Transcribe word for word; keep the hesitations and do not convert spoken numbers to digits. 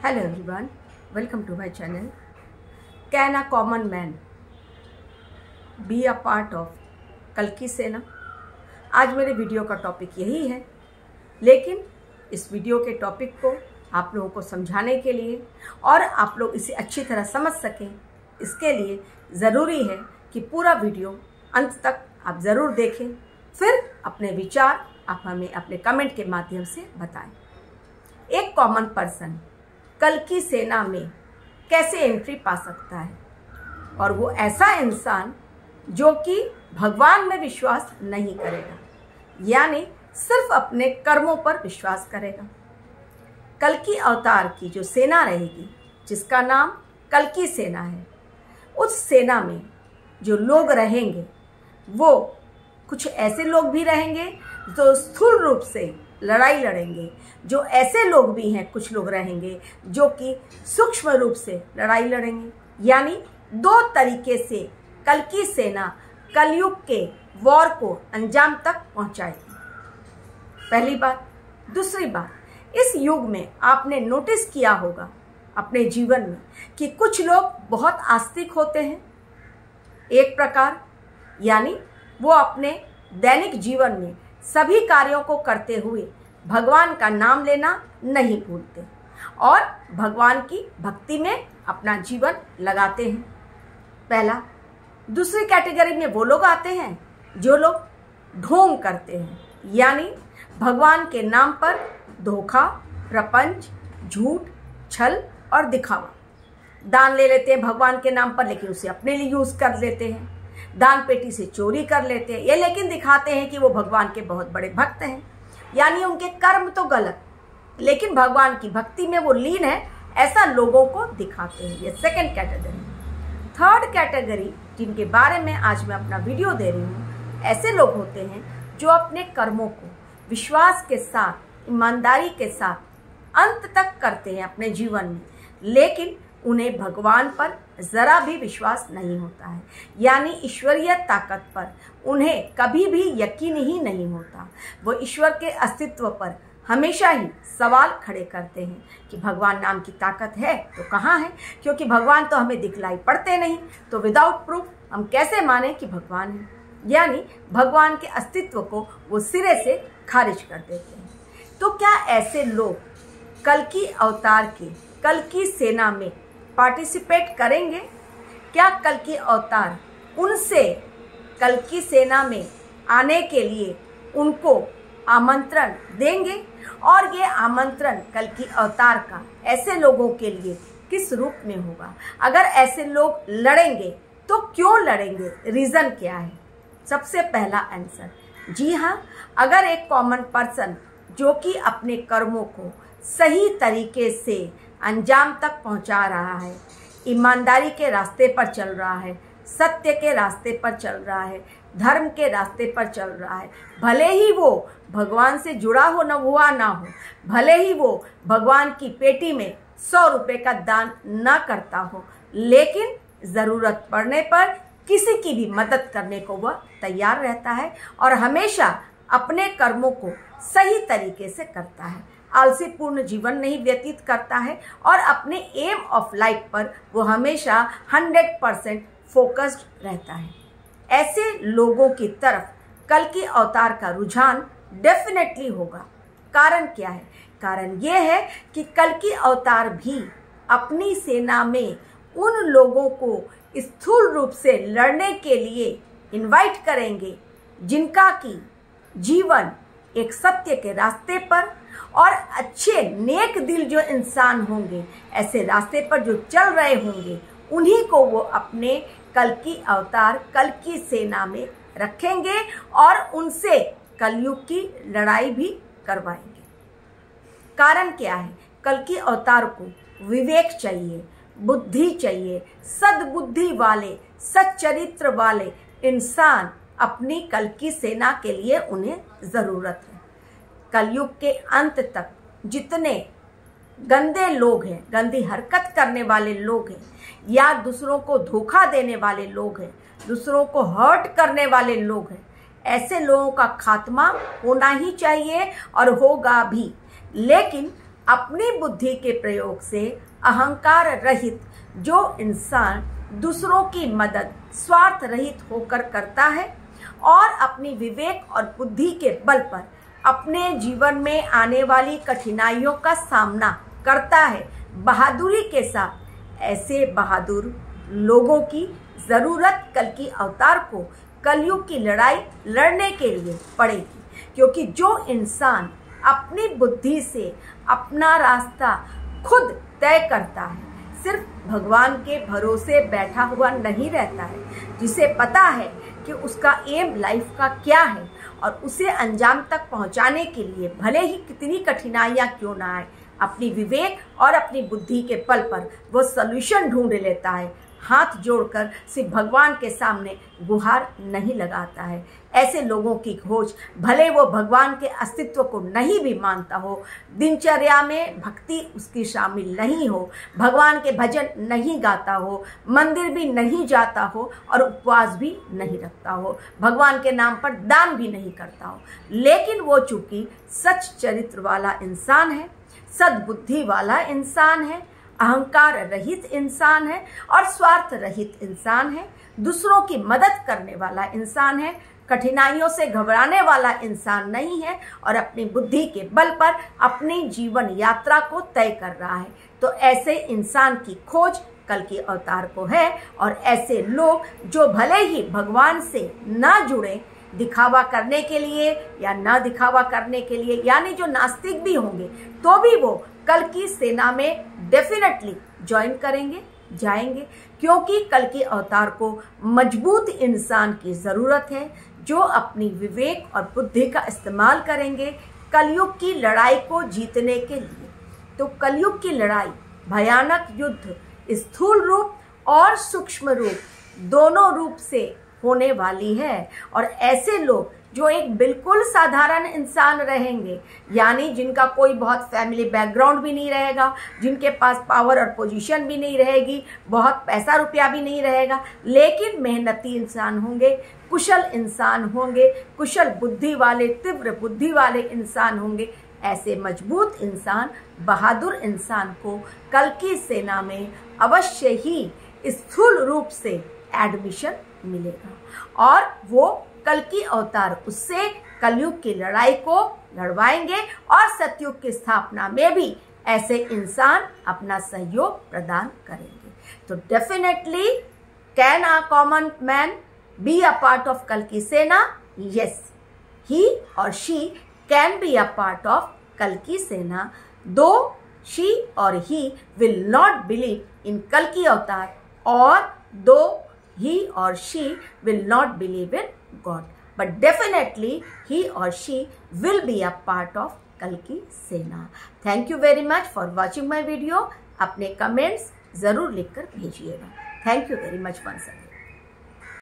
Hello everyone, welcome to my channel. Can a common man be a part of कल्कि सेना? आज मेरे video का टॉपिक यही है, लेकिन इस वीडियो के टॉपिक को आप लोगों को समझाने के लिए और आप लोग इसे अच्छी तरह समझ सकें, इसके लिए ज़रूरी है कि पूरा वीडियो अंत तक आप ज़रूर देखें, फिर अपने विचार आप हमें अपने कमेंट के माध्यम से बताएं। एक कॉमन पर्सन कल्कि सेना में कैसे एंट्री पा सकता है, और वो ऐसा इंसान जो कि भगवान में विश्वास नहीं करेगा, यानी सिर्फ अपने कर्मों पर विश्वास करेगा। कल्कि अवतार की जो सेना रहेगी, जिसका नाम कल्कि सेना है, उस सेना में जो लोग रहेंगे वो कुछ ऐसे लोग भी रहेंगे जो स्थूल रूप से लड़ाई लड़ेंगे, जो ऐसे लोग भी हैं कुछ लोग रहेंगे जो कि सूक्ष्म रूप से लड़ाई लड़ेंगे। यानी दो तरीके से कल्कि सेना कलयुग के वॉर को अंजाम तक पहुंचाएगी। पहली बात। दूसरी बात, इस युग में आपने नोटिस किया होगा अपने जीवन में कि कुछ लोग बहुत आस्तिक होते हैं एक प्रकार, यानी वो अपने दैनिक जीवन में सभी कार्यों को करते हुए भगवान का नाम लेना नहीं भूलते और भगवान की भक्ति में अपना जीवन लगाते हैं। पहला। दूसरी कैटेगरी में वो लोग आते हैं जो लोग ढोंग करते हैं, यानी भगवान के नाम पर धोखा, प्रपंच, झूठ, छल और दिखावा। दान ले लेते हैं भगवान के नाम पर, लेकिन उसे अपने लिए यूज कर लेते हैं। दान पेटी से चोरी कर लेते हैं, ये लेकिन दिखाते हैं कि वो भगवान के बहुत बड़े भक्त हैं, यानी उनके कर्म तो गलत लेकिन भगवान की भक्ति में वो लीन है, ऐसा लोगों को दिखाते हैं। ये सेकंड कैटेगरी। थर्ड कैटेगरी, जिनके बारे में आज मैं अपना वीडियो दे रही हूँ, ऐसे लोग होते हैं जो अपने कर्मों को विश्वास के साथ, ईमानदारी के साथ अंत तक करते हैं अपने जीवन में, लेकिन उन्हें भगवान पर जरा भी विश्वास नहीं होता है, यानी ईश्वरीय ताकत पर उन्हें कभी भी यकीन ही नहीं होता। वो ईश्वर के अस्तित्व पर हमेशा ही सवाल खड़े करते हैं कि भगवान नाम की ताकत है तो कहाँ है, क्योंकि भगवान तो हमें दिखलाई पड़ते नहीं, तो विदाउट प्रूफ हम कैसे माने कि भगवान है। यानी भगवान के अस्तित्व को वो सिरे से खारिज कर देते हैं। तो क्या ऐसे लोग कल्कि अवतार के कल्कि सेना में पार्टिसिपेट करेंगे? क्या कल्कि अवतार उनसे कल्कि सेना में आने के लिए उनको आमंत्रण देंगे? और ये आमंत्रण कल्कि अवतार का ऐसे लोगों के लिए किस रूप में होगा? अगर ऐसे लोग लड़ेंगे तो क्यों लड़ेंगे, रीज़न क्या है? सबसे पहला आंसर, जी हाँ, अगर एक कॉमन पर्सन जो कि अपने कर्मों को सही तरीके से अंजाम तक पहुंचा रहा है, ईमानदारी के रास्ते पर चल रहा है, सत्य के रास्ते पर चल रहा है, धर्म के रास्ते पर चल रहा है, भले ही वो भगवान से जुड़ा हो न हुआ ना हो, भले ही वो भगवान की पेटी में सौ रुपये का दान न करता हो, लेकिन ज़रूरत पड़ने पर किसी की भी मदद करने को वह तैयार रहता है और हमेशा अपने कर्मों को सही तरीके से करता है, आलसीपूर्ण जीवन नहीं व्यतीत करता है और अपने एम ऑफ लाइफ पर वो हमेशा हंड्रेड परसेंट फोकस्ड रहता है। ऐसे लोगों की तरफ कल्कि अवतार का रुझान डेफिनेटली होगा। कारण क्या है? कारण ये है कि कल्कि अवतार भी अपनी सेना में उन लोगों को स्थूल रूप से लड़ने के लिए इनवाइट करेंगे जिनका की जीवन एक सत्य के रास्ते पर और अच्छे नेक दिल जो इंसान होंगे, ऐसे रास्ते पर जो चल रहे होंगे, उन्हीं को वो अपने कल्कि अवतार कल्कि सेना में रखेंगे और उनसे कलयुग की लड़ाई भी करवाएंगे। कारण क्या है? कल्कि अवतार को विवेक चाहिए, बुद्धि चाहिए, सद्बुद्धि वाले, सच्चरित्र वाले इंसान अपनी कल्कि सेना के लिए उन्हें ज़रूरत है। कलयुग के अंत तक जितने गंदे लोग हैं, गंदी हरकत करने वाले लोग हैं, या दूसरों को धोखा देने वाले लोग हैं, दूसरों को हर्ट करने वाले लोग हैं, ऐसे लोगों का खात्मा होना ही चाहिए और होगा भी। लेकिन अपनी बुद्धि के प्रयोग से अहंकार रहित जो इंसान दूसरों की मदद स्वार्थ रहित होकर करता है और अपनी विवेक और बुद्धि के बल पर अपने जीवन में आने वाली कठिनाइयों का सामना करता है बहादुरी के साथ, ऐसे बहादुर लोगों की ज़रूरत कल्कि अवतार को कलयुग की लड़ाई लड़ने के लिए पड़ेगी। क्योंकि जो इंसान अपनी बुद्धि से अपना रास्ता खुद तय करता है, सिर्फ भगवान के भरोसे बैठा हुआ नहीं रहता है, जिसे पता है कि उसका एम लाइफ का क्या है और उसे अंजाम तक पहुंचाने के लिए भले ही कितनी कठिनाइयां क्यों ना आए, अपनी विवेक और अपनी बुद्धि के बल पर वो सॉल्यूशन ढूंढ लेता है। हाथ जोड़कर सिर्फ भगवान के सामने गुहार नहीं लगाता है। ऐसे लोगों की खोज, भले वो भगवान के अस्तित्व को नहीं भी मानता हो, दिनचर्या में भक्ति उसकी शामिल नहीं हो, भगवान के भजन नहीं गाता हो, मंदिर भी नहीं जाता हो और उपवास भी नहीं रखता हो, भगवान के नाम पर दान भी नहीं करता हो, लेकिन वो चूंकि सच चरित्र वाला इंसान है, सद्बुद्धि वाला इंसान है, अहंकार रहित इंसान है और स्वार्थ रहित इंसान है, दूसरों की मदद करने वाला इंसान है, कठिनाइयों से घबराने वाला इंसान नहीं है और अपनी बुद्धि के बल पर अपनी जीवन यात्रा को तय कर रहा है, तो ऐसे इंसान की खोज कल्कि अवतार को है। और ऐसे लोग जो भले ही भगवान से ना जुड़े, दिखावा करने के लिए या ना दिखावा करने के लिए, यानी जो नास्तिक भी होंगे, तो भी वो कल्कि सेना में डेफिनेटली ज्वाइन करेंगे, जाएंगे, क्योंकि कल्कि अवतार को मजबूत इंसान की ज़रूरत है जो अपनी विवेक और बुद्धि का इस्तेमाल करेंगे कलयुग की लड़ाई को जीतने के लिए। तो कलयुग की लड़ाई भयानक युद्ध स्थूल रूप और सूक्ष्म रूप दोनों रूप से होने वाली है। और ऐसे लोग जो एक बिल्कुल साधारण इंसान रहेंगे, यानी जिनका कोई बहुत फैमिली बैकग्राउंड भी नहीं रहेगा, जिनके पास पावर और पोजीशन भी नहीं रहेगी, बहुत पैसा रुपया भी नहीं रहेगा, लेकिन मेहनती इंसान होंगे, कुशल इंसान होंगे, कुशल बुद्धि वाले, तीव्र बुद्धि वाले इंसान होंगे। ऐसे मजबूत इंसान, बहादुर इंसान को कल्कि सेना में अवश्य ही स्थूल रूप से एडमिशन मिलेगा और वो कल्कि अवतार उससे कलयुग की लड़ाई को लड़वाएंगे और सतयुग की स्थापना में भी ऐसे इंसान अपना सहयोग प्रदान करेंगे। तो definitely can a common man be a part of कल्कि Sena? Yes, he or she can be a part of कल्कि Sena, though she or he will not believe in कल्कि अवतार और दो he or she will not believe in God, but definitely he or she will be a part of कल्कि सेना। Thank you very much for watching my video। अपने comments जरूर लिखकर भेजिएगा। Thank you very much once again।